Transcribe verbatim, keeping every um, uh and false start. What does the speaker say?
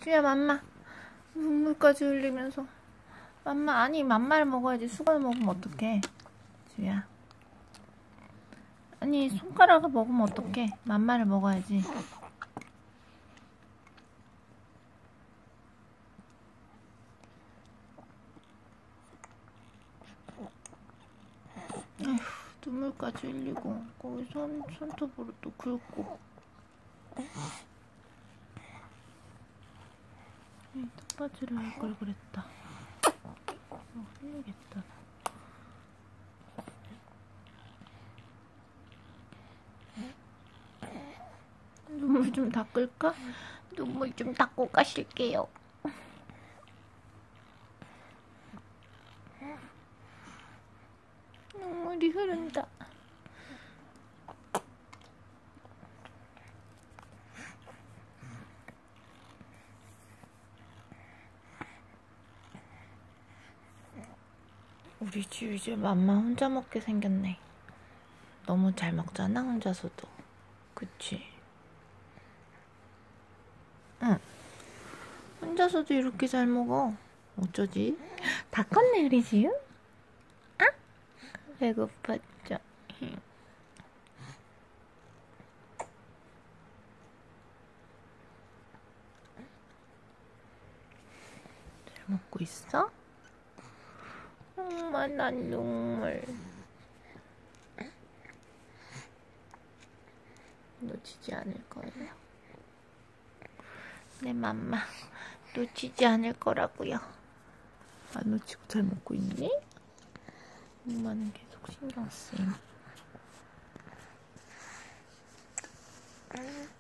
주야, 맘마. 눈물까지 흘리면서. 맘마, 아니, 맘마를 먹어야지. 수건을 먹으면 어떡해. 주야. 아니, 손가락을 먹으면 어떡해. 맘마를 먹어야지. 아휴, 눈물까지 흘리고 거기 손, 손톱으로 또 긁고. 턱받이를 할 걸 그랬다. 어, 흘리겠다. 눈물 좀 닦을까? 눈물 좀 닦고 가실게요. 눈물이 흐른다. 우리 집 이제 맘마 혼자 먹게 생겼네. 너무 잘 먹잖아, 혼자서도. 그치? 응. 혼자서도 이렇게 잘 먹어. 어쩌지? 다 컸네, 우리 집? 아? 배고팠죠? 잘 먹고 있어? 엄마, 난 눈물. 놓치지 않을 거예요. 내 맘마 놓치지 않을 거라고요. 안 놓치고 잘 먹고 있니? 엄마는 계속 신경 쓰임.